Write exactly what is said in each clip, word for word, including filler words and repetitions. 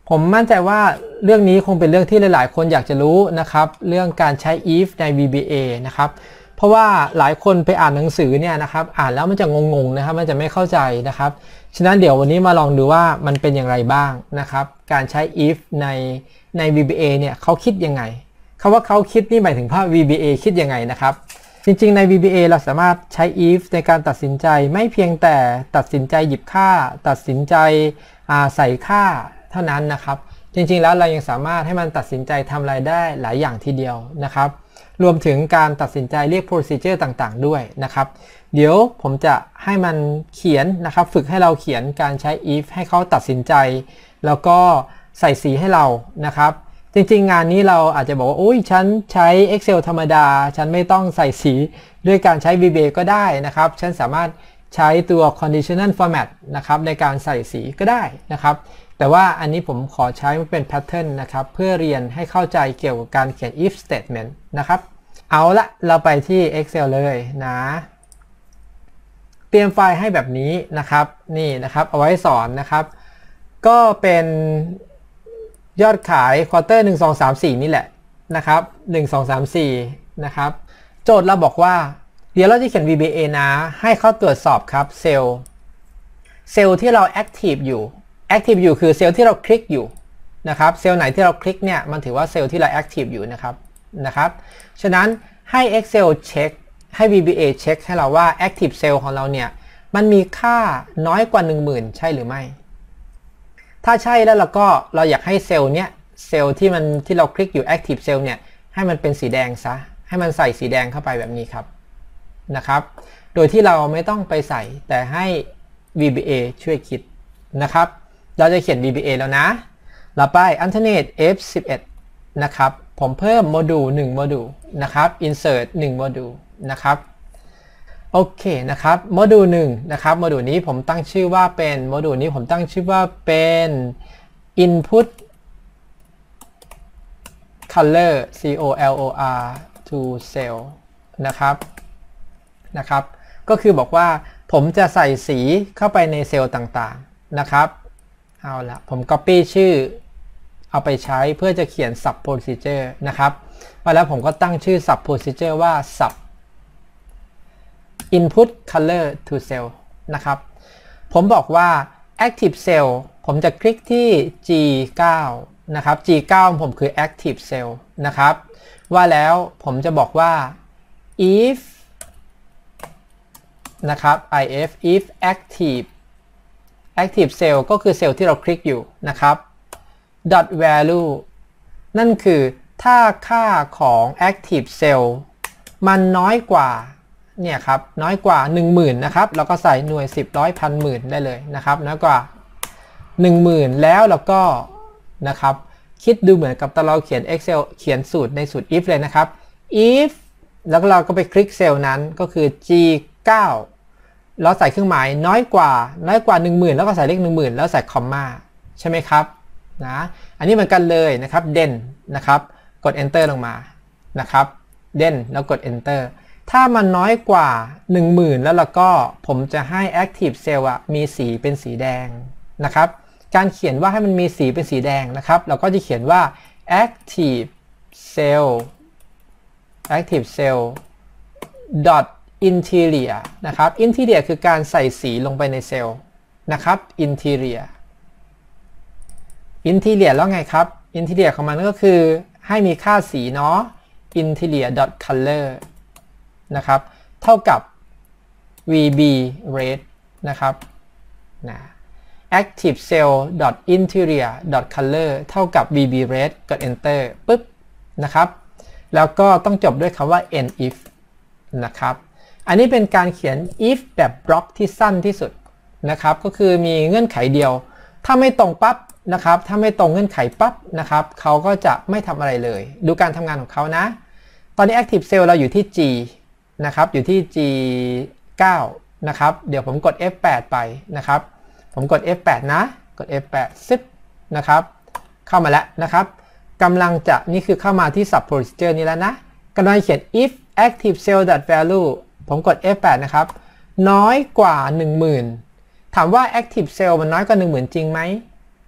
ผมมั่นใจว่าเรื่องนี้คงเป็นเรื่องที่หลายๆคนอยากจะรู้นะครับเรื่องการใช้ if ใน วี บี เอ นะครับเพราะว่าหลายคนไปอ่านหนังสือเนี่ยนะครับอ่านแล้วมันจะงงๆนะครับมันจะไม่เข้าใจนะครับฉะนั้นเดี๋ยววันนี้มาลองดูว่ามันเป็นอย่างไรบ้างนะครับการใช้ if ในใน วี บี เอ เนี่ยเขาคิดยังไงคำว่าเขาคิดนี่หมายถึงว่า วี บี เอ คิดยังไงนะครับจริงๆใน วี บี เอ เราสามารถใช้ if ในการตัดสินใจไม่เพียงแต่ตัดสินใจหยิบค่าตัดสินใจใส่ค่าเท่านั้นนะครับจริงๆแล้วเรายังสามารถให้มันตัดสินใจทำอะไรได้หลายอย่างทีเดียวนะครับรวมถึงการตัดสินใจเรียก procedure ต่างๆด้วยนะครับเดี๋ยวผมจะให้มันเขียนนะครับฝึกให้เราเขียนการใช้ if ให้เขาตัดสินใจแล้วก็ใส่สีให้เรานะครับจริงๆงานนี้เราอาจจะบอกว่าโอ้ยฉันใช้ Excel ธรรมดาฉันไม่ต้องใส่สีด้วยการใช้ วี บี เอ ก็ได้นะครับฉันสามารถใช้ตัว conditional format นะครับในการใส่สีก็ได้นะครับแต่ว่าอันนี้ผมขอใช้เป็น pattern นะครับเพื่อเรียนให้เข้าใจเกี่ยวกับการเขียน if statement นะครับเอาละเราไปที่ Excel เลยนะเตรียมไฟล์ให้แบบนี้นะครับนี่นะครับเอาไว้สอนนะครับก็เป็นยอดขายควอเตอร์หนึ่ง สอง สาม สี่นี่แหละนะครับหนึ่ง สอง สาม สี่นะครับโจทย์เราบอกว่าเดี๋ยวเราจะเขียน วี บี เอ นะให้เขาตรวจสอบครับเซลล์เซลล์ที่เรา active อยู่ active อยู่คือเซลล์ที่เราคลิกอยู่นะครับเซลล์ไหนที่เราคลิกเนี่ยมันถือว่าเซลล์ที่เรา active อยู่นะครับนะครับฉะนั้นให้ Excel เช็คให้ วี บี เอ เช็คให้เราว่า active cell ของเราเนี่ยมันมีค่าน้อยกว่า หนึ่งหมื่น ใช่หรือไม่ถ้าใช่แล้วเราก็เราอยากให้เซลล์เนี้ยเซลล์ที่มันที่เราคลิกอยู่ active cell เนี่ยให้มันเป็นสีแดงซะให้มันใส่สีแดงเข้าไปแบบนี้ครับนะครับโดยที่เราไม่ต้องไปใส่แต่ให้ วี บี เอ ช่วยคิดนะครับเราจะเขียน วี บี เอ แล้วนะเราไป alternate เอฟ สิบเอ็ด นะครับผมเพิ่มโมดูลหนึ่งโมดูลนะครับ insert หนึ่งโมดูลนะครับโอเคนะครับโมดูลหนึ่งนะครับโมดูลนี้ผมตั้งชื่อว่าเป็นโมดูลนี้ผมตั้งชื่อว่าเป็น input color c o l o r to cell นะครับนะครับก็คือบอกว่าผมจะใส่สีเข้าไปในเซลล์ต่างๆนะครับเอาละผม copy ชื่อเอาไปใช้เพื่อจะเขียน sub procedure นะครับมาแล้วผมก็ตั้งชื่อ sub procedure ว่า sub input color to cell นะครับผมบอกว่า active cell ผมจะคลิกที่ จี ไนน์ นะครับ จี ไนน์ ผมคือ active cell นะครับว่าแล้วผมจะบอกว่า if นะครับ if if active active cell ก็คือเซลล์ที่เราคลิกอยู่นะครับ dot value นั่นคือถ้าค่าของ active cell มันน้อยกว่าเนี่ยครับน้อยกว่า หนึ่งหมื่น นะครับเราก็ใส่หน่วยสิบร้อยพันหมื่นได้เลยนะครับน้อยกว่า หนึ่งหมื่น แล้วเราก็นะครับคิดดูเหมือนกับตอนเราเขียน Excel เขียนสูตรในสูตร if เลยนะครับ if แล้วเราก็ไปคลิกเซลล์นั้นก็คือ จี ไนน์ เราใส่เครื่องหมายน้อยกว่าน้อยกว่า หนึ่งหมื่น แล้วก็ใส่เลข หนึ่งหมื่น แล้วใส่คอมมาใช่ไหมครับนะอันนี้เหมือนกันเลยนะครับเด่นนะครับกด enter ลงมานะครับเด่นแล้วกด enter ถ้ามันน้อยกว่า หนึ่งหมื่น แล้วเราก็ผมจะให้ active cell อ่ะมีสีเป็นสีแดงนะครับการเขียนว่าให้มันมีสีเป็นสีแดงนะครับเราก็จะเขียนว่า active cell active cell dot interior นะครับ interior คือการใส่สีลงไปในเซลล์นะครับ interior interior แล้วไงครับ interior ของมันก็คือให้มีค่าสีเนาะ interior dot color นะครับเท่ากับ วี บี red นะครับนะ active cell dot interior dot color เท่ากับ วี บี red กด enter ปึ๊บนะครับแล้วก็ต้องจบด้วยคำว่า end if นะครับอันนี้เป็นการเขียน if แบบบล็อกที่สั้นที่สุดนะครับก็คือมีเงื่อนไขเดียวถ้าไม่ตรงปั๊บนะครับถ้าไม่ตรงเงื่อนไขปั๊บนะครับเขาก็จะไม่ทำอะไรเลยดูการทำงานของเขานะตอนนี้ active cell เราอยู่ที่ G นะครับอยู่ที่ จี ไนน์ นะครับเดี๋ยวผมกด เอฟ แปด ไปนะครับผมกด เอฟ แปด นะกด เอฟ แปด ซึบนะครับเข้ามาแล้วนะครับกำลังจะนี่คือเข้ามาที่ sub procedure นี้แล้วนะกำลังเขียน if active cell dot value ผมกด เอฟ แปด นะครับน้อยกว่า หนึ่งหมื่น ถามว่า active cell มันน้อยกว่า หนึ่งหมื่น จริงไหม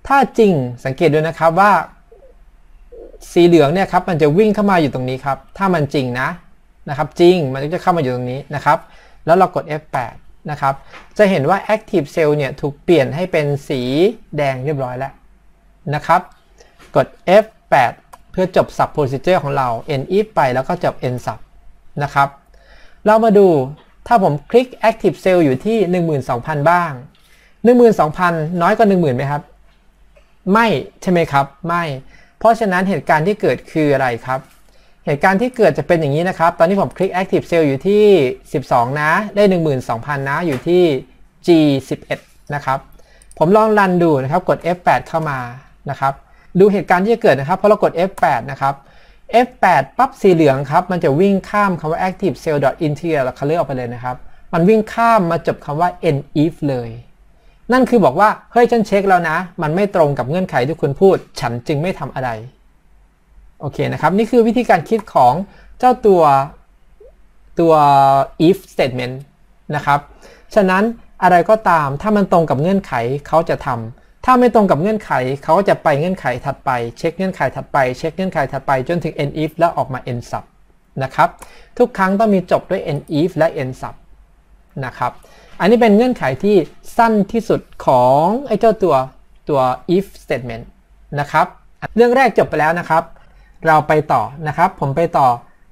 ถ้าจริงสังเกตด้วยนะครับว่าสีเหลืองเนี่ยครับมันจะวิ่งเข้ามาอยู่ตรงนี้ครับถ้ามันจริงนะนะครับจริงมันจะเข้ามาอยู่ตรงนี้นะครับแล้วเรากด เอฟ แปด นะครับจะเห็นว่า Active Cell เนี่ยถูกเปลี่ยนให้เป็นสีแดงเรียบร้อยแล้วนะครับกด เอฟ แปด เพื่อจบ Sub Procedure ของเรา End if ไปแล้วก็จบ End Sub นะครับเรามาดูถ้าผมคลิก Active Cell อยู่ที่ หนึ่งหมื่นสองพัน บ้าง หนึ่งหมื่นสองพัน น้อยกว่า หนึ่งหมื่น ไหมครับไม่ใช่ไหมครับไม่เพราะฉะนั้นเหตุการณ์ที่เกิดคืออะไรครับเหตุการณ์ที่เกิดจะเป็นอย่างนี้นะครับตอนนี้ผมคลิก Active Cell อยู่ที่สิบสองนะได้ หนึ่งหมื่นสองพัน นะอยู่ที่ จี สิบเอ็ด นะครับผมลองรันดูนะครับกด เอฟ แปด เข้ามานะครับดูเหตุการณ์ที่จะเกิดนะครับพอเรากด เอฟ แปด นะครับ เอฟ แปด ปั๊บสีเหลืองครับมันจะวิ่งข้ามคำว่า active cell interior color ออกไปเลยนะครับมันวิ่งข้ามมาจบคำว่า end if เลยนั่นคือบอกว่าเฮ้ยฉันเช็คแล้วนะมันไม่ตรงกับเงื่อนไขที่คุณพูดฉันจึงไม่ทำอะไรโอเคนะครับนี่คือวิธีการคิดของเจ้าตัวตัว if statement นะครับฉะนั้นอะไรก็ตามถ้ามันตรงกับเงื่อนไขเขาจะทำถ้าไม่ตรงกับเงื่อนไขเขาจะไปเงื่อนไขถัดไปเช็คเงื่อนไขถัดไปเช็คเงื่อนไขถัดไปจนถึง end if แล้วออกมา end sub นะครับทุกครั้งต้องมีจบด้วย end if และ end sub นะครับอันนี้เป็นเงื่อนไขที่สั้นที่สุดของไอ้เจ้าตัวตัว if statement นะครับเรื่องแรกจบไปแล้วนะครับเราไปต่อนะครับผมไปต่อ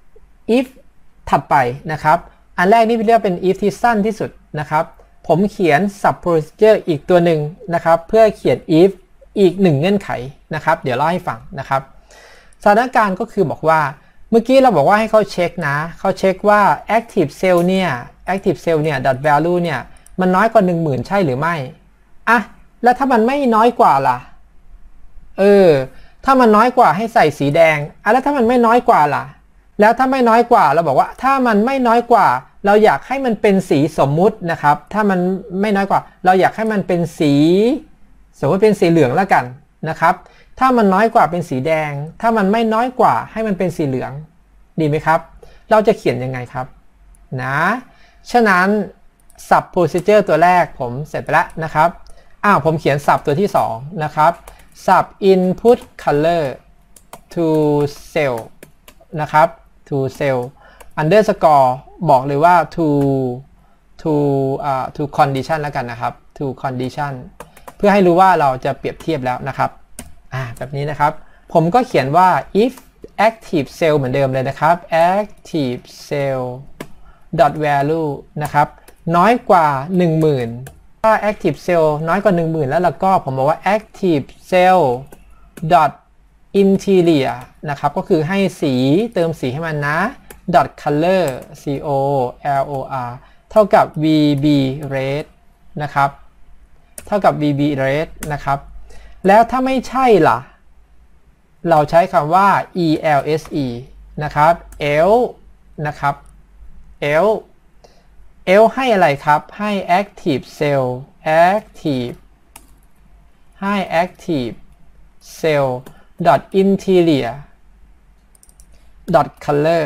if ถัดไปนะครับอันแรกนี่เรียกเป็น if ที่สั้นที่สุดนะครับผมเขียน sub procedure อีกตัวหนึ่งนะครับเพื่อเขียน if อีกหนึ่งเงื่อนไขนะครับเดี๋ยวเล่าให้ฟังนะครับสถานการณ์ก็คือบอกว่าเมื่อกี้เราบอกว่าให้เขาเช็คนะเขาเช็คว่า active cell เนี่ย active cell เนี่ย dot value เนี่ยมันน้อยกว่า หนึ่งหมื่น ใช่หรือไม่อ่ะแล้วถ้ามันไม่น้อยกว่าล่ะเออถ้ามันน้อยกว่าให้ใส่สีแดงอ่ะแล้วถ้ามันไม่น้อยกว่าล่ะแล้วถ้าไม่น้อยกว่าเราบอกว่าถ้ามันไม่น้อยกว่าเราอยากให้มันเป็นสีสมมุตินะครับถ้ามันไม่น้อยกว่าเราอยากให้มันเป็นสีสมมติเป็นสีเหลืองแล้วกันนะครับถ้ามันน้อยกว่าเป็นสีแดงถ้ามันไม่น้อยกว่าให้มันเป็นสีเหลืองดีไหมครับเราจะเขียนยังไงครับนะฉะนั้น sub procedure ตัวแรกผมเสร็จไปแล้วนะครับอ้าวผมเขียน sub ตัวที่สองนะครับ sub input color to cell นะครับ to cell underscore บอกเลยว่า to to อ่า to condition แล้วกันนะครับ to condition เพื่อให้รู้ว่าเราจะเปรียบเทียบแล้วนะครับอ่าแบบนี้นะครับผมก็เขียนว่า if active cell เหมือนเดิมเลยนะครับ active cell dot value นะครับน้อยกว่า หนึ่งหมื่น ถ้า active cell น้อยกว่า หนึ่งหมื่น แล้วแล้วก็ผมบอกว่า active cell dot interior นะครับก็คือให้สีเติมสีให้มันนะ dot color c o l o r เท่ากับ vb red นะครับเท่ากับ vb red นะครับแล้วถ้าไม่ใช่ล่ะเราใช้คำว่า else นะครับ else นะครับ else else ให้อะไรครับให้ active cell active ให้ active cell dot interior dot color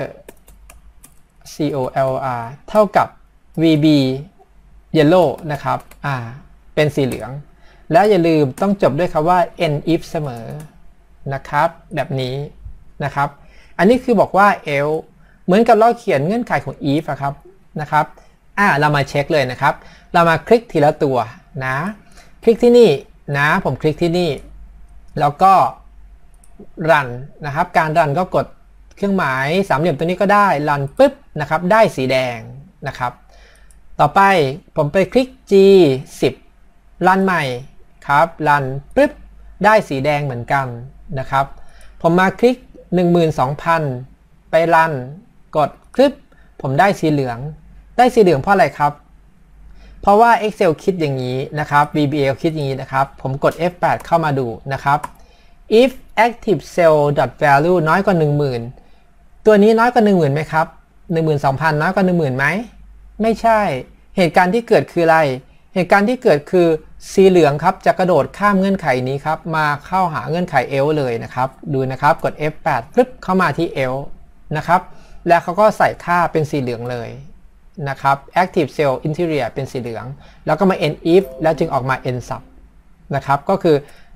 c o l r เท่ากับ vb yellow นะครับอ่าเป็นสีเหลืองแล้วอย่าลืมต้องจบด้วยคำว่า end if เสมอนะครับแบบนี้นะครับอันนี้คือบอกว่า else เหมือนกับเราเขียนเงื่อนไขของ if อะครับนะครับอ่าเรามาเช็คเลยนะครับเรามาคลิกทีละตัวนะคลิกที่นี่นะผมคลิกที่นี่แล้วก็รันนะครับการรันก็กดเครื่องหมายสามเหลี่ยมตัวนี้ก็ได้รันปุ๊บนะครับได้สีแดงนะครับต่อไปผมไปคลิก จี สิบ รันใหม่ครับรันปุ๊บได้สีแดงเหมือนกันนะครับผมมาคลิก หนึ่งหมื่นสองพัน ไปรันกดคลิกผมได้สีเหลืองได้สีเหลืองเพราะอะไรครับเพราะว่า Excel คิดอย่างนี้นะครับ วี บี เอล คิดอย่างนี้นะครับผมกด เอฟ แปด เข้ามาดูนะครับ if active cell dot value น้อยกว่า หนึ่งหมื่น ตัวนี้น้อยกว่า หนึ่งหมื่น ไหมครับ หนึ่งหมื่นสองพัน น้อยกว่า หนึ่งหมื่น ไหมไม่ใช่เหตุการณ์ที่เกิดคืออะไรเหตุการณ์ที่เกิดคือสีเหลืองครับจะกระโดดข้ามเงื่อนไขนี้ครับมาเข้าหาเงื่อนไข else เลยนะครับดูนะครับกด เอฟ แปด ปึ๊บเข้ามาที่ else นะครับแล้วเขาก็ใส่ค่าเป็นสีเหลืองเลยนะครับ active cell interior เป็นสีเหลืองแล้วก็มา end if แล้วจึงออกมา end sub นะครับก็คือ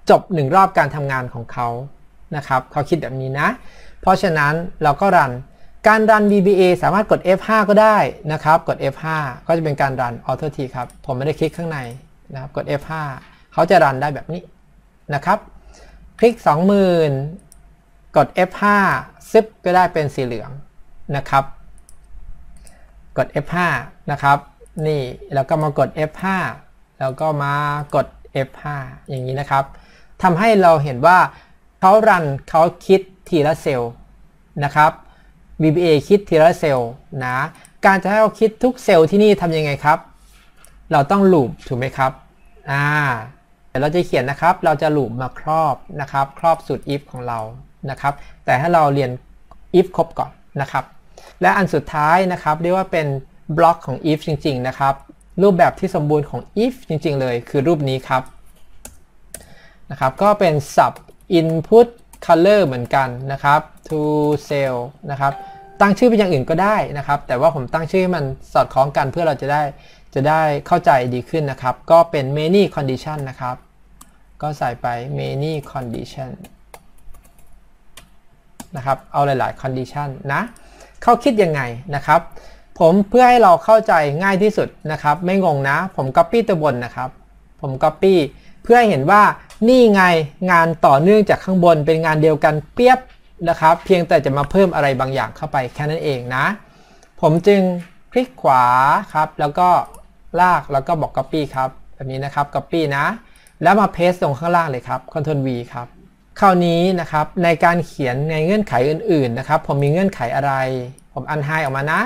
จบหนึ่งรอบการทำงานของเขานะครับเขาคิดแบบนี้นะเพราะฉะนั้นเราก็รันการรัน วี บี เอ สามารถกด เอฟ ห้า ก็ได้นะครับกด เอฟ ห้า ก็จะเป็นการรันออโททีครับผมไม่ได้คลิกข้างในนะครับกด เอฟ ห้า เขาจะรันได้แบบนี้นะครับคลิก สองหมื่น กด เอฟ ห้า ซึบก็ได้เป็นสีเหลืองนะครับกด เอฟ ห้า นะครับนี่แล้วก็มากด เอฟ ห้า แล้วก็มากด เอฟ ห้า อย่างนี้นะครับทำให้เราเห็นว่าเขารันเขาคิดทีละเซลล์นะครับ วี บี เอ คิดทีละเซลล์นะการจะให้เราคิดทุกเซลล์ที่นี่ทำยังไงครับเราต้องลูปถูกไหมครับอ่าเดี๋ยวเราจะเขียนนะครับเราจะลูปมาครอบนะครับครอบสูตร if ของเรานะครับแต่ให้เราเรียน if ครบก่อนนะครับและอันสุดท้ายนะครับเรียกว่าเป็นบล็อกของ if จริงๆนะครับรูปแบบที่สมบูรณ์ของ if จริงๆเลยคือรูปนี้ครับนะครับก็เป็น sub input color เหมือนกันนะครับ to cell นะครับตั้งชื่อเป็นอย่างอื่นก็ได้นะครับแต่ว่าผมตั้งชื่อให้มันสอดคล้องกันเพื่อเราจะได้จะได้เข้าใจดีขึ้นนะครับก็เป็น many condition นะครับก็ใส่ไป many condition นะครับเอาหลายๆ condition นะเขาคิดยังไงนะครับผมเพื่อให้เราเข้าใจง่ายที่สุดนะครับไม่งงนะผม copy ตัวบนนะครับผม copy เพื่อให้เห็นว่านี่ไงงานต่อเนื่องจากข้างบนเป็นงานเดียวกันเปียบนะครับเพียงแต่จะมาเพิ่มอะไรบางอย่างเข้าไปแค่นั้นเองนะผมจึงคลิกขวาครับแล้วก็ลากแล้วก็บอก copy ครับแบบนี้นะครับ copy นะแล้วมา paste ตรงข้างล่างเลยครับ คอนโทรล วี ครับคราวนี้นะครับในการเขียนในเงื่อนไขอื่นๆนะครับผมมีเงื่อนไขอะไรผมอันไฮออกมานะ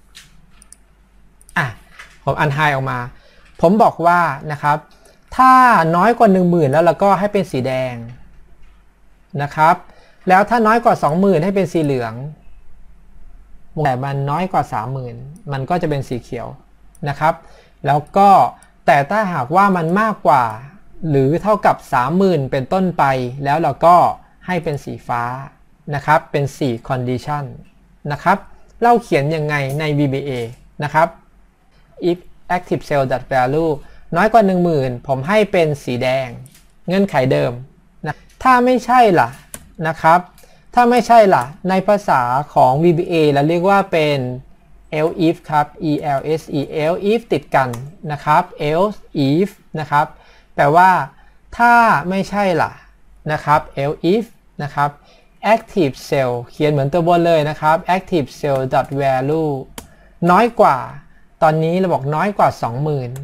อ่ะผมอันไฮออกมาผมบอกว่านะครับถ้าน้อยกว่า หนึ่งหมื่น แล้วเราก็ให้เป็นสีแดงนะครับแล้วถ้าน้อยกว่า สองหมื่น ให้เป็นสีเหลืองแต่มันน้อยกว่า สามหมื่น มันก็จะเป็นสีเขียวนะครับแล้วก็แต่ถ้าหากว่ามันมากกว่าหรือเท่ากับ สามหมื่น เป็นต้นไปแล้วเราก็ให้เป็นสีฟ้านะครับเป็นสี่ condition นะครับเราเขียนยังไงใน วี บี เอ นะครับ if active cell value น้อยกว่า หนึ่งหมื่น ผมให้เป็นสีแดงเงื่อนไขเดิมนะถ้าไม่ใช่ล่ะนะครับถ้าไม่ใช่ล่ะในภาษาของ วี บี เอ เราเรียกว่าเป็น else if ครับ e l s e else if ติดกันนะครับ else if นะครับแปลว่าถ้าไม่ใช่ล่ะนะครับ else if นะครับ active cell เขียนเหมือนตัวบนเลยนะครับ active cell value น้อยกว่าตอนนี้เราบอกน้อยกว่า สองหมื่น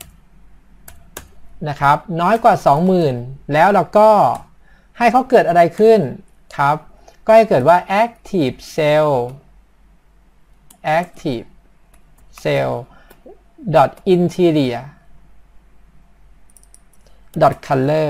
นะครับน้อยกว่า สองหมื่น แล้วเราก็ให้เขาเกิดอะไรขึ้นครับก็ให้เกิดว่า active cell active cell dot interior dot color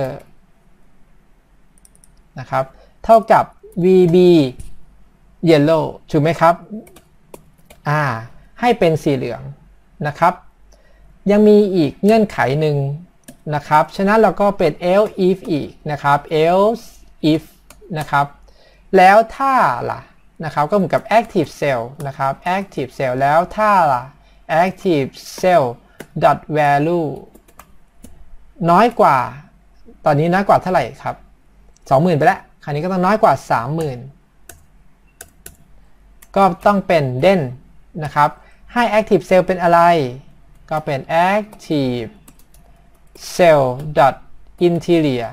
นะครับเท่ากับ วี บี yellow ถูกไหมครับอ่าให้เป็นสีเหลืองนะครับยังมีอีกเงื่อนไขหนึ่งนะครับฉะนั้นเราก็เป็น else if อีกนะครับ else if นะครับแล้วถ้าล่ะนะครับก็เหมือนกับ active cell นะครับ active cell แล้วถ้าล่ะ active cell dot value น้อยกว่าตอนนี้น้อยกว่าเท่าไหร่ครับ สองหมื่น ไปแล้วคราวนี้ก็ต้องน้อยกว่า สามหมื่น ก็ต้องเป็น then นะครับให้ active cell เป็นอะไรก็เป็น active cell dot interior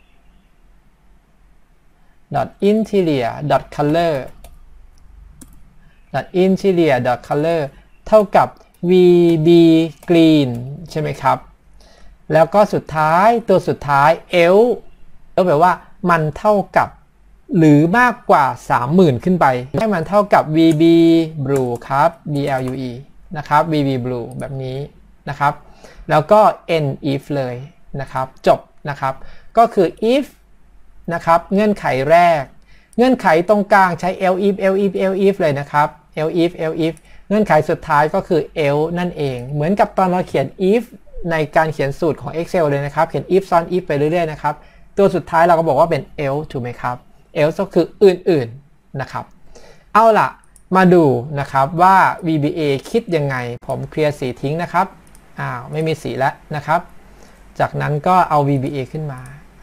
dot interior dot color dot interior dot color เท่ากับ วี บี green ใช่ไหมครับแล้วก็สุดท้ายตัวสุดท้าย else ก็แปลว่ามันเท่ากับหรือมากกว่า สามหมื่น ขึ้นไปให้มันเท่ากับ วี บี blue ครับ b l u e นะครับ วี บี blue แบบนี้นะครับแล้วก็ end if เลยนะครับจบนะครับก็คือ if นะครับเงื่อนไขแรกเงื่อนไขตรงกลางใช้ else if else if else if เลยนะครับ else if else if เงื่อนไขสุดท้ายก็คือ else นั่นเองเหมือนกับตอนเราเขียน if ในการเขียนสูตรของ Excel เลยนะครับเขียน if ซ้อน if ไปเรื่อยๆนะครับตัวสุดท้ายเราก็บอกว่าเป็น else ถูกไหมครับ else ก็คืออื่นๆนะครับเอาล่ะมาดูนะครับว่า วี บี เอ คิดยังไงผมเคลียร์สีทิ้งนะครับอ้าวไม่มีสีแล้วนะครับจากนั้นก็เอา วี บี เอ ขึ้นมา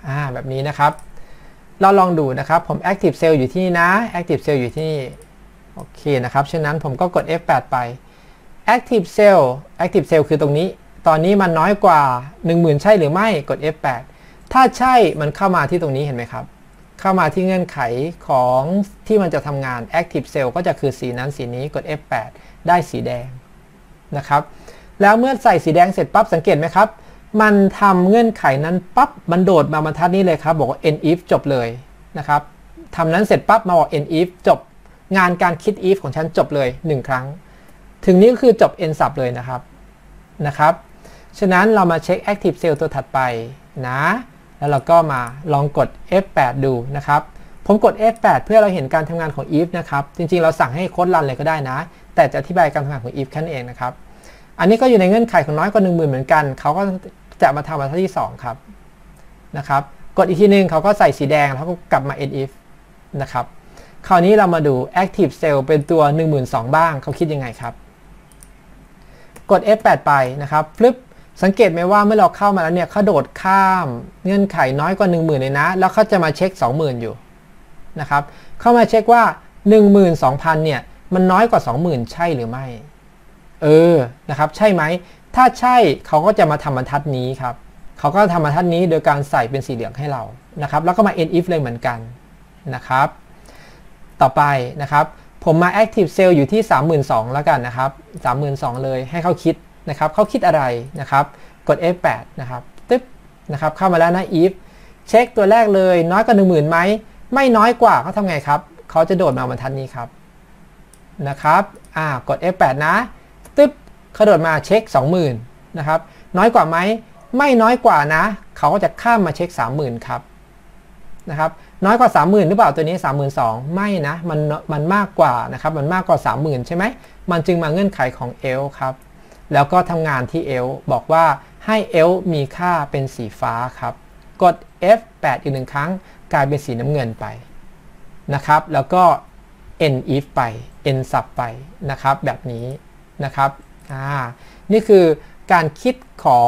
อ่าแบบนี้นะครับเราลองดูนะครับผม active cell อยู่ที่นี่นะ active cell อยู่ที่นี่โอเคนะครับฉะนั้นผมก็กด เอฟ แปด ไป active cell active cell คือตรงนี้ตอนนี้มันน้อยกว่า หนึ่งหมื่น ใช่หรือไม่กด เอฟ แปด ถ้าใช่มันเข้ามาที่ตรงนี้เห็นไหมครับเข้ามาที่เงื่อนไขของที่มันจะทำงาน active cell ก็จะคือสีนั้นสีนี้กด เอฟ แปด ได้สีแดงนะครับแล้วเมื่อใส่สีแดงเสร็จปั๊บสังเกตไหมครับมันทำเงื่อนไขนั้นปั๊บมันโดดมาบรรทัดนี้เลยครับบอกว่า end if จบเลยนะครับทำนั้นเสร็จปั๊บมาบอก end if จบงานการคิด if ของฉันจบเลยหนึ่งครั้งถึงนี้ก็คือจบ end sub เลยนะครับนะครับฉะนั้นเรามาเช็ค active cell ตัวถัดไปนะแล้วเราก็มาลองกด เอฟ แปด ดูนะครับผมกด เอฟ แปด เพื่อเราเห็นการทำงานของ if นะครับจริงๆเราสั่งให้โค้ดรันเลยก็ได้นะแต่จะอธิบายการทำงานของ if แค่นั้นเองนะครับอันนี้ก็อยู่ในเงื่อนไขของน้อยกว่า หนึ่งหมื่น เหมือนกันเขาก็จะมาทำบรรทัดที่สองครับนะครับกดอีกทีนึงเขาก็ใส่สีแดงแล้วก็กลับมา end if นะครับคราวนี้เรามาดู active cell เป็นตัว หนึ่งหมื่นสองพัน บ้างเขาคิดยังไงครับกด เอฟ แปด ไปนะครับฟลิปสังเกตไหมว่าเมื่อเราเข้ามาแล้วเนี่ยเขาโดดข้ามเงื่อนไขน้อยกว่า หนึ่งหมื่น เลยนะแล้วเขาจะมาเช็ค สองหมื่น อยู่นะครับเข้ามาเช็คว่า หนึ่งหมื่นสองพัน เนี่ยมันน้อยกว่า สองหมื่น ใช่หรือไม่เออนะครับใช่ไหมถ้าใช่เขาก็จะมาทำบรรทัดนี้ครับเขาก็ทำบรรทัดนี้โดยการใส่เป็นสีเหลืองให้เรานะครับแล้วก็มา end if เลยเหมือนกันนะครับต่อไปนะครับผมมา active cell อยู่ที่ สามหมื่นสองพัน แล้วกันนะครับ สามหมื่นสองพัน เลยให้เขาคิดนะครับเขาคิดอะไรนะครับกด เอฟ แปด นะครับตึ๊บนะครับเข้ามาแล้วนะ if เช็คตัวแรกเลยน้อยกว่า หนึ่งหมื่น ไหมไม่น้อยกว่าเขาทำไงครับเขาจะโดดมาบรรทัดนี้ครับนะครับอ่ากด เอฟ แปด นะตึ๊บเขาโดดมาเช็ค สองหมื่น นะครับน้อยกว่าไหมไม่น้อยกว่านะเขาก็จะข้ามมาเช็ค สามหมื่น ครับนะครับน้อยกว่า สามหมื่น หรือเปล่าตัวนี้ สามหมื่นสองพัน ไม่นะมันมันมากกว่านะครับมันมากกว่า สามหมื่น ใช่ไหมมันจึงมาเงื่อนไขของ else ครับแล้วก็ทำงานที่ else บอกว่าให้ else มีค่าเป็นสีฟ้าครับกด เอฟ แปด อีกหนึ่งครั้งกลายเป็นสีน้ำเงินไปนะครับแล้วก็ end if ไป end sub ไปนะครับแบบนี้นะครับอ่านี่คือการคิดของ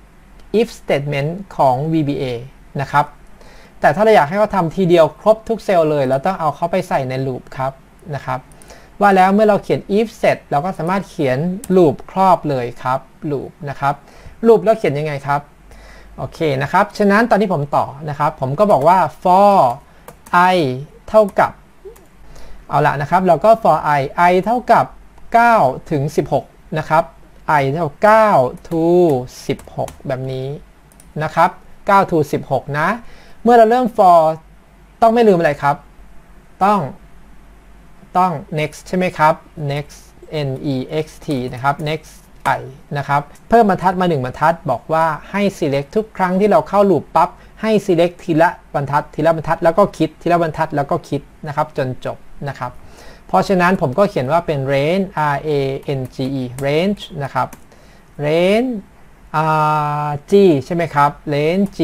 if statement ของ วี บี เอ นะครับแต่ถ้าเราอยากให้เขาทำทีเดียวครบทุกเซลล์เลยเราต้องเอาเขาไปใส่ใน loop ครับนะครับว่าแล้วเมื่อเราเขียน if เสร็จเราก็สามารถเขียน loop ครอบเลยครับ loop นะครับ loop แล้วเขียนยังไงครับโอเคนะครับฉะนั้นตอนที่ผมต่อนะครับผมก็บอกว่า for i เท่ากับเอาละนะครับเราก็ for i i เท่ากับเก้าถึงสิบหกนะครับ i เท่าเก้า to สิบหกแบบนี้นะครับเก้า to สิบหกนะเมื่อเราเริ่ม for ต้องไม่ลืมอะไรครับต้องต้อง next ใช่ไหมครับ next n e x t นะครับ next i นะครับเพิ่มบรรทัดมาหนึ่งบรรทัดบอกว่าให้ select ทุกครั้งที่เราเข้า loop ปั๊บให้ select ทีละบรรทัดทีละบรรทัดแล้วก็คิดทีละบรรทัดแล้วก็คิดนะครับจนจบนะครับเพราะฉะนั้นผมก็เขียนว่าเป็น range r a n g e range นะครับ range r g ใช่ไหมครับ range g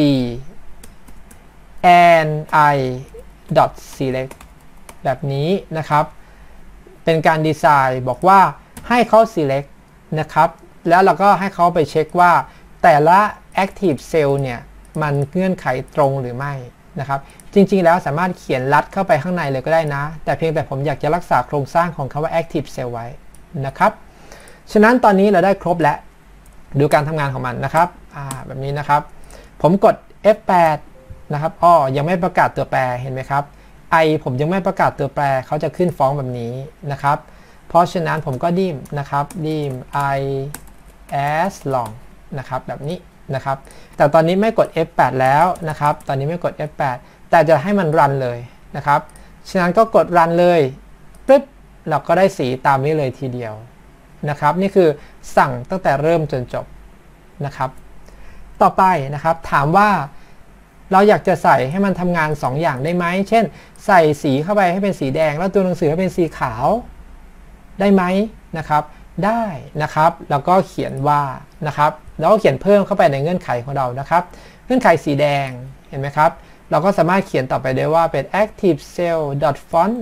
and i dot select แบบนี้นะครับเป็นการดีไซน์บอกว่าให้เขา select นะครับแล้วเราก็ให้เขาไปเช็คว่าแต่ละ active cell เนี่ยมันเงื่อนไขตรงหรือไม่นะครับจริงๆแล้วสามารถเขียนลัดเข้าไปข้างในเลยก็ได้นะแต่เพียงแต่ผมอยากจะรักษาโครงสร้างของคำว่า active cell ไว้นะครับฉะนั้นตอนนี้เราได้ครบแล้วดูการทำงานของมันนะครับอ่าแบบนี้นะครับผมกด เอฟ แปด นะครับอ้อยังไม่ประกาศตัวแปรเห็นไหมครับ i ผมยังไม่ประกาศตัวแปรเขาจะขึ้นฟ้องแบบนี้นะครับเพราะฉะนั้นผมก็ดิมนะครับดิม i as long นะครับแบบนี้นะครับแต่ตอนนี้ไม่กด เอฟ แปด แล้วนะครับตอนนี้ไม่กด เอฟ แปด แต่จะให้มันรันเลยนะครับฉะนั้นก็กดรันเลยปึ๊บเราก็ได้สีตามนี้เลยทีเดียวนะครับนี่คือสั่งตั้งแต่เริ่มจนจบนะครับต่อไปนะครับถามว่าเราอยากจะใส่ให้มันทำงานสองอย่างได้ไหมเช่นใส่สีเข้าไปให้เป็นสีแดงแล้วตัวหนังสือให้เป็นสีขาวได้ไหมนะครับได้นะครับแล้วก็เขียนว่านะครับแล้วก็เขียนเพิ่มเข้าไปในเงื่อนไขของเรานะครับเงื่อนไขสีแดงเห็นไหมครับเราก็สามารถเขียนต่อไปได้ว่าเป็น active cell dot font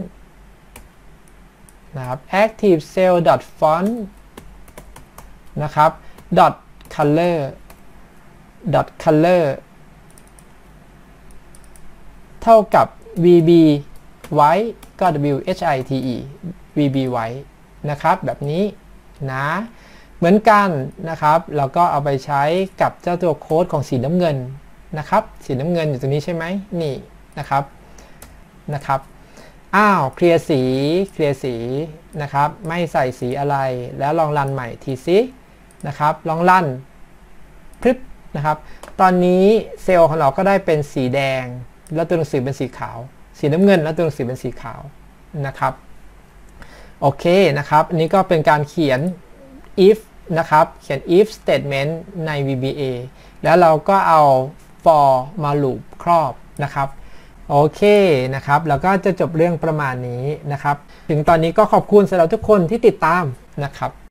นะครับ active cell dot font นะครับ dot color dot color เท่ากับ vb white ก็ white vb white นะครับแบบนี้นะเหมือนกันนะครับเราก็เอาไปใช้กับเจ้าตัวโค้ดของสีน้ำเงินนะครับสีน้ำเงินอยู่ตรงนี้ใช่ไหมนี่นะครับนะครับอ้าวเคลียร์สีเคลียร์สีนะครับไม่ใส่สีอะไรแล้วลองรันใหม่ทีซินะครับลองรันพริบนะครับตอนนี้เซลล์ของเราก็ได้เป็นสีแดงแล้วตัวหนังสือเป็นสีขาวสีน้ำเงินแล้วตัวหนังสือเป็นสีขาวนะครับโอเคนะครับอันนี้ก็เป็นการเขียน if นะครับเขียน if statement ใน วี บี เอ แล้วเราก็เอา for มา loop ครอบนะครับโอเคนะครับแล้วก็จะจบเรื่องประมาณนี้นะครับถึงตอนนี้ก็ขอบคุณสำหรับทุกคนที่ติดตามนะครับ